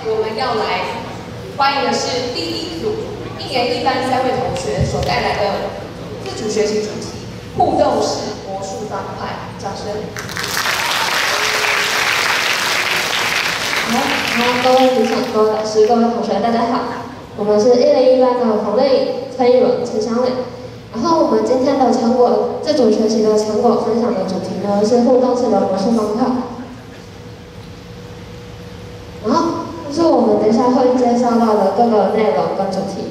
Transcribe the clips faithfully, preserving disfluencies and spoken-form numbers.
我们要来欢迎的是第一组一年一班三位同学所带来的自主学习主题互动式魔术方块，掌声。 好，好，各位主场、各位老师、各位同学，大家好，我们是一零一班的彭丽颖、崔一伦、陈香蕾。然后我们今天的成果自主学习的成果分享的主题呢是互动式的魔术方块。然后这是我们等一下会介绍到的各个内容跟主题。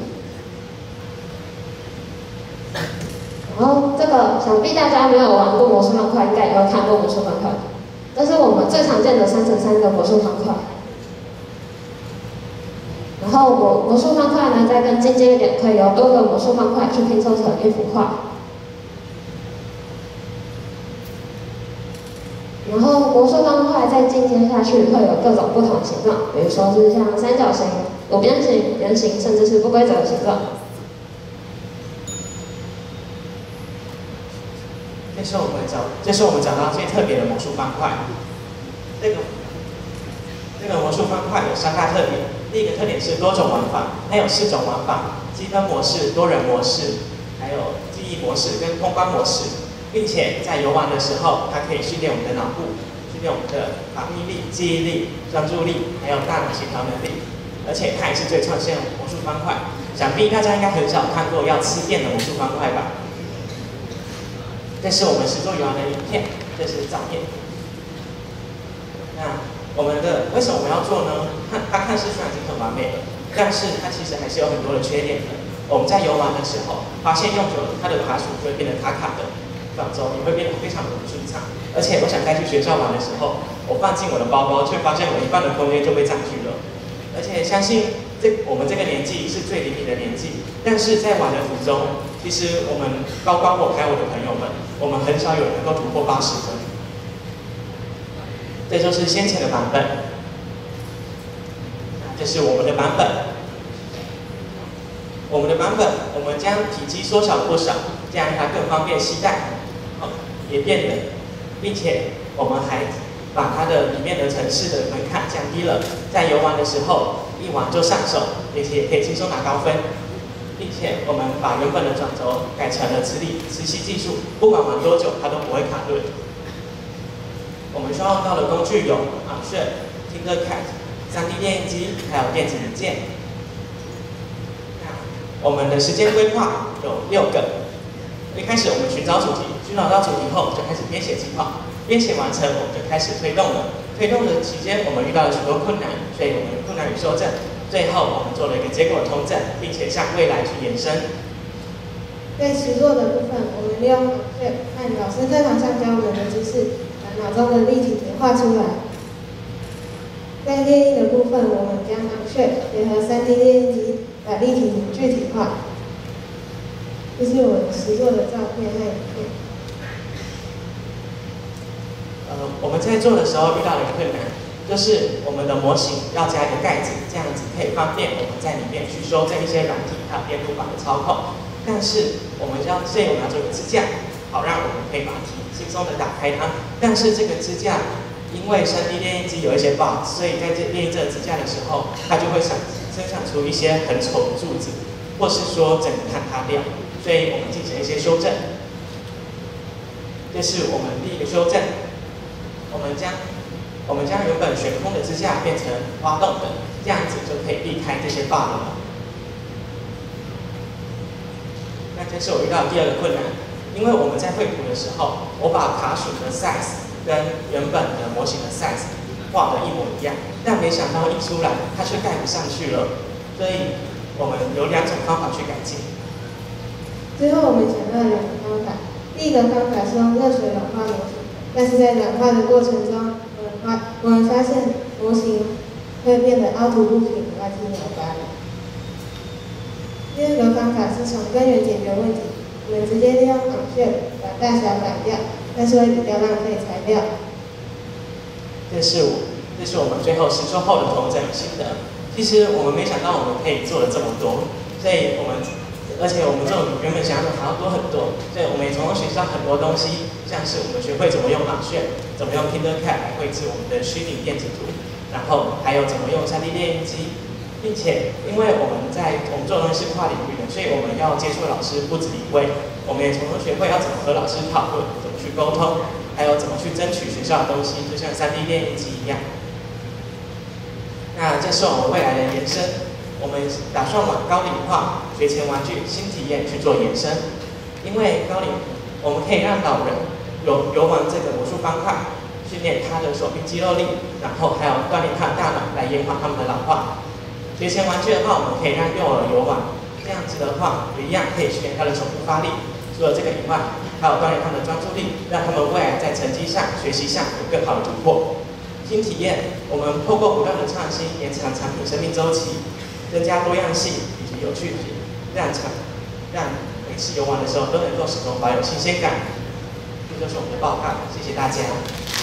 然后这个想必大家没有玩过魔术方块，应该也会看过魔术方块。这是我们最常见的三乘三的魔术方块。然后魔魔术方块呢，再更进阶一点，可以由多个魔术方块去拼凑成一幅画。然后魔术方块再进阶下去，会有各种不同的形状，比如说是像三角形、五边形、圆形，甚至是不规则的形状。 这是我们找，这是我们找到最特别的魔术方块。这个这个魔术方块有三大特点。第一个特点是多种玩法，它有四种玩法：积分模式、多人模式，还有记忆模式跟通关模式。并且在游玩的时候，它可以训练我们的脑部，训练我们的反应力、记忆力、专注力，还有大脑协调能力。而且它也是最创新的魔术方块。想必大家应该很少看过要吃电的魔术方块吧？这是我们实作游玩的影片，这是照片。那我们的为什么我们要做呢？看它看似虽然已经很完美了，但是它其实还是有很多的缺点的。我们在游玩的时候，发现用久了，它的卡数就会变得卡卡的。转轴也会变得非常的不顺畅，而且我想再去学校玩的时候，我放进我的包包，却发现我一半的空间就被占据了。而且相信这我们这个年纪是最灵敏的年纪，但是在玩的途中，其实我们包括我还有我的朋友们，我们很少有人能够突破八十分。这就是先前的版本，这是我们的版本。我们的版本，我们将体积缩小不少，这样它更方便携带。也变冷，并且我们还把它的里面的程式的门槛降低了，在游玩的时候一玩就上手，并且也可以轻松拿高分，并且我们把原本的转轴改成了磁力磁吸技术，不管玩多久它都不会卡顿。我们需要用到的工具有 Armchair、Tinkercad、三 D 电印机，还有电子零件。我们的时间规划有六个。一开始我们寻找主题，寻找到主题后就开始编写计划，编写完成我们就开始推动了。推动的期间我们遇到了许多困难，所以我们困难与修正，最后我们做了一个结果通证，并且向未来去延伸。 在实作的部分，我们利用对和老师在堂上教我们的知识，把脑中的立体图画出来。在列印的部分，我们将 Armchair 结合三 D 列印机，把立体图具体化。这是我实作的照片和影片。 呃，我们在做的时候遇到了一个困难，就是我们的模型要加一个盖子，这样子可以方便我们在里面去修正一些软体还有电路板的操控。但是我们要，所以我们要做一个支架，好让我们可以把题轻松的打开它。但是这个支架因为三 D 列印机有一些 bug， 所以在这列印这个支架的时候，它就会生生产出一些很丑的柱子，或是说整个坍塌掉。所以我们进行一些修正，这是我们第一个修正。我们将我们将原本悬空的支架变成挖洞的，这样子就可以避开这些 bug 了。那这是我遇到的第二个困难，因为我们在绘图的时候，我把卡榫的 size 跟原本的模型的 size 画的一模一样，但没想到一出来它却盖不上去了，所以我们有两种方法去改进。 最后我们想到了两个方法，第一个方法是用热水软化模型，但是在软化的过程中，我们发我们发现模型会变得凹凸不平、歪七扭八的。第二个方法是从根源解决问题，我们直接利用 Armchair 把大小改掉，但是会比较浪费材料。 这是我这是我们最后实作后的统整心得。其实我们没想到我们可以做了这么多，所以我们。而且我们这种原本想象的还要多很多，所以我们也从中学习到很多东西，像是我们学会怎么用 Armchair，怎么用 Tinkercad 来绘制我们的虚拟电子图， 然后还有怎么用 三 D 列印机，并且因为我们在我们做的东西是跨领域的，所以我们要接触老师不止一位，我们也从中学会要怎么和老师讨论，怎么去沟通，还有怎么去争取学校的东西，就像 三 D 列印机一样。那这是我们未来的延伸，我们打算往高龄化、学前玩具、新体验去做延伸。因为高龄，我们可以让老人游游玩这个魔术方块，训练他的手臂肌肉力，然后还有锻炼他的大脑，来延缓他们的老化。学前玩具的话，我们可以让幼儿游玩，这样子的话，也一样可以训练他的手部发力。除了这个以外，还有锻炼他们的专注力，让他们未来在成绩上、学习上有更好的突破。新体验，我们透过不断的创新，延长产品生命周期，增加多样性以及有趣性，让产让每次游玩的时候都能够始终保有新鲜感。这就是我们的报告，谢谢大家。